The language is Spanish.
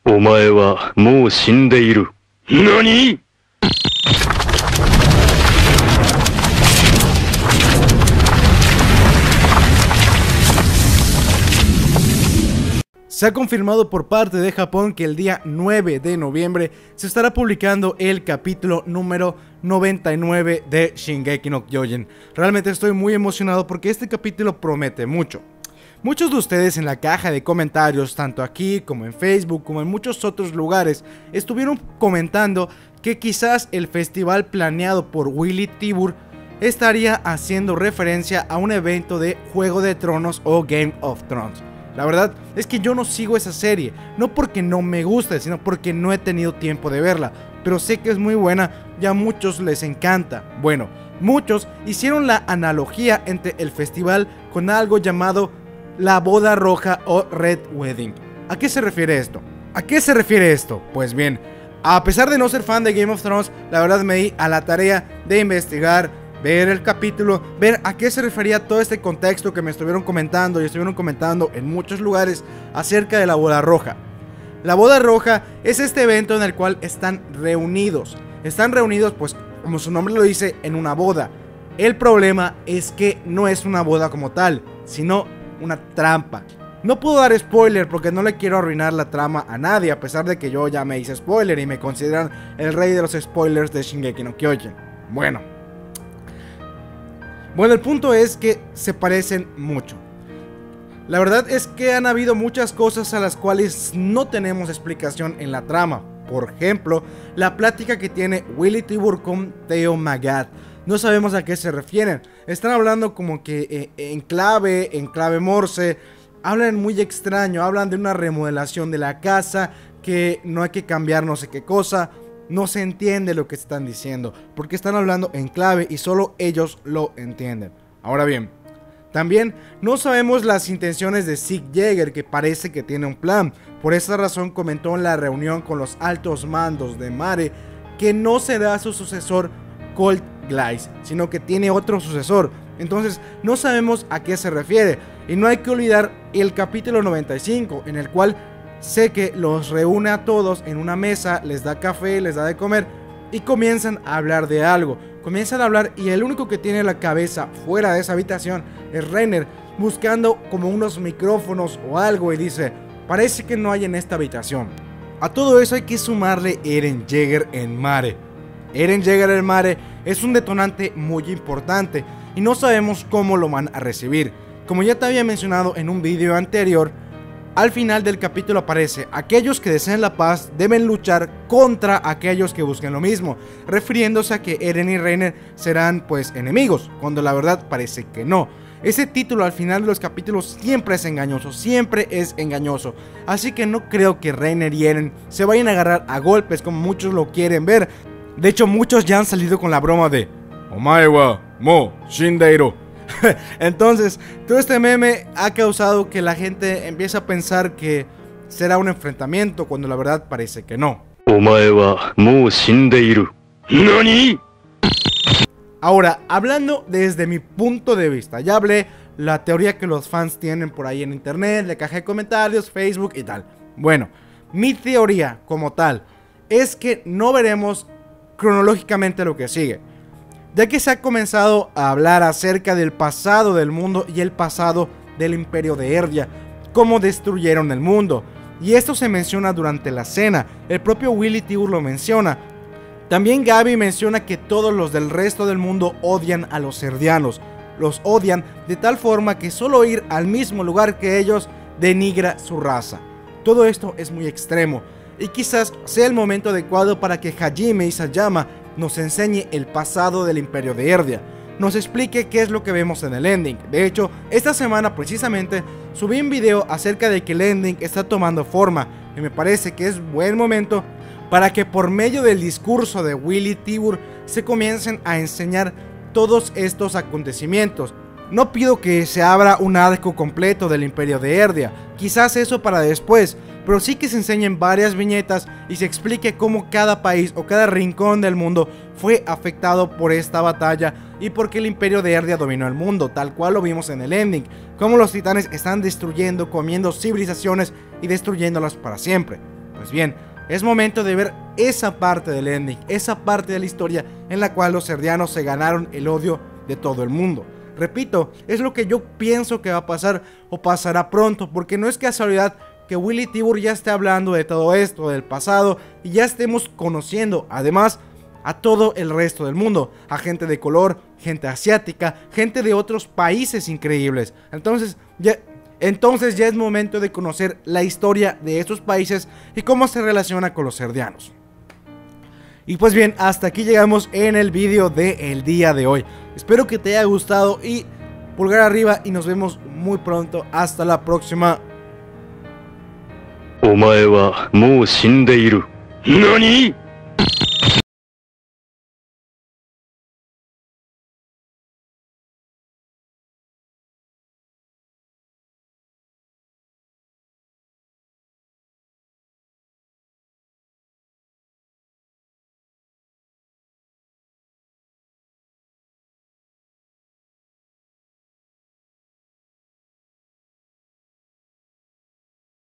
お前はもう死んでいる。何？ Se ha confirmado por parte de Japón que el día 9 de noviembre se estará publicando el capítulo número 99 de Shingeki no Kyojin. Realmente estoy muy emocionado porque este capítulo promete mucho. Muchos de ustedes en la caja de comentarios, tanto aquí como en Facebook, como en muchos otros lugares, estuvieron comentando que quizás el festival planeado por Willy Tibur estaría haciendo referencia a un evento de Juego de Tronos o Game of Thrones. La verdad es que yo no sigo esa serie, no porque no me guste, sino porque no he tenido tiempo de verla, pero sé que es muy buena y a muchos les encanta. Bueno, muchos hicieron la analogía entre el festival con algo llamado la boda roja o Red Wedding. ¿A qué se refiere esto? ¿A qué se refiere esto? Pues bien, a pesar de no ser fan de Game of Thrones, la verdad me di a la tarea de investigar, ver el capítulo, ver a qué se refería todo este contexto que me estuvieron comentando y estuvieron comentando en muchos lugares acerca de la boda roja. La boda roja es este evento en el cual están reunidos pues como su nombre lo dice, en una boda. El problema es que no es una boda como tal, sino una trampa. No puedo dar spoiler porque no le quiero arruinar la trama a nadie, a pesar de que yo ya me hice spoiler y me consideran el rey de los spoilers de Shingeki no Kyojin. Bueno, el punto es que se parecen mucho. La verdad es que han habido muchas cosas a las cuales no tenemos explicación en la trama. Por ejemplo, la plática que tiene Willy Tibur con Theo Magat. No sabemos a qué se refieren. Están hablando como que en clave Morse. Hablan muy extraño, hablan de una remodelación de la casa, que no hay que cambiar no sé qué cosa. No se entiende lo que están diciendo, porque están hablando en clave y solo ellos lo entienden. Ahora bien, también no sabemos las intenciones de Zeke Yeager, que parece que tiene un plan. Por esa razón comentó en la reunión con los altos mandos de Mare que no será su sucesor Colt Glyce, sino que tiene otro sucesor. Entonces no sabemos a qué se refiere. Y no hay que olvidar el capítulo 95, en el cual sé que los reúne a todos en una mesa, les da café, les da de comer y comienzan a hablar de algo. Comienzan a hablar y el único que tiene la cabeza fuera de esa habitación es Reiner, buscando como unos micrófonos o algo y dice: parece que no hay en esta habitación. A todo eso hay que sumarle Eren Yeager en Mare. Eren Yeager en Mare es un detonante muy importante y no sabemos cómo lo van a recibir. Como ya te había mencionado en un video anterior, al final del capítulo aparece: aquellos que deseen la paz deben luchar contra aquellos que busquen lo mismo, refiriéndose a que Eren y Reiner serán pues enemigos, cuando la verdad parece que no. Ese título al final de los capítulos siempre es engañoso, así que no creo que Reiner y Eren se vayan a agarrar a golpes como muchos lo quieren ver. De hecho, muchos ya han salido con la broma de Omae wa mo shindeiru. Entonces, todo este meme ha causado que la gente empiece a pensar que será un enfrentamiento, cuando la verdad parece que no. Omae wa mou shindeiru. ¿Nani? Ahora, hablando desde mi punto de vista, ya hablé la teoría que los fans tienen por ahí en internet, la caja de comentarios, Facebook y tal. Bueno, mi teoría como tal es que no veremos cronológicamente lo que sigue, ya que se ha comenzado a hablar acerca del pasado del mundo y el pasado del Imperio de Erdia, cómo destruyeron el mundo, y esto se menciona durante la cena. El propio Willy Tibur lo menciona. También Gaby menciona que todos los del resto del mundo odian a los erdianos, los odian de tal forma que solo ir al mismo lugar que ellos denigra su raza. Todo esto es muy extremo, y quizás sea el momento adecuado para que Hajime Isayama nos enseñe el pasado del Imperio de Erdia, nos explique qué es lo que vemos en el ending. De hecho, esta semana precisamente subí un video acerca de que el ending está tomando forma, y me parece que es buen momento para que por medio del discurso de Willy Tibur se comiencen a enseñar todos estos acontecimientos. No pido que se abra un arco completo del Imperio de Erdia, quizás eso para después, pero sí que se enseñen varias viñetas y se explique cómo cada país o cada rincón del mundo fue afectado por esta batalla y por qué el Imperio de Erdia dominó el mundo, tal cual lo vimos en el ending, cómo los titanes están destruyendo, comiendo civilizaciones y destruyéndolas para siempre. Pues bien, es momento de ver esa parte del ending, esa parte de la historia en la cual los Eldianos se ganaron el odio de todo el mundo. Repito, es lo que yo pienso que va a pasar o pasará pronto, porque no es casualidad que Willy Tibur ya esté hablando de todo esto, del pasado, y ya estemos conociendo, además, a todo el resto del mundo, a gente de color, gente asiática, gente de otros países increíbles. Entonces ya es momento de conocer la historia de estos países y cómo se relaciona con los Eldianos. Y pues bien, hasta aquí llegamos en el vídeo del día de hoy. Espero que te haya gustado y pulgar arriba y nos vemos muy pronto. Hasta la próxima. お前はもう死んでいる。何？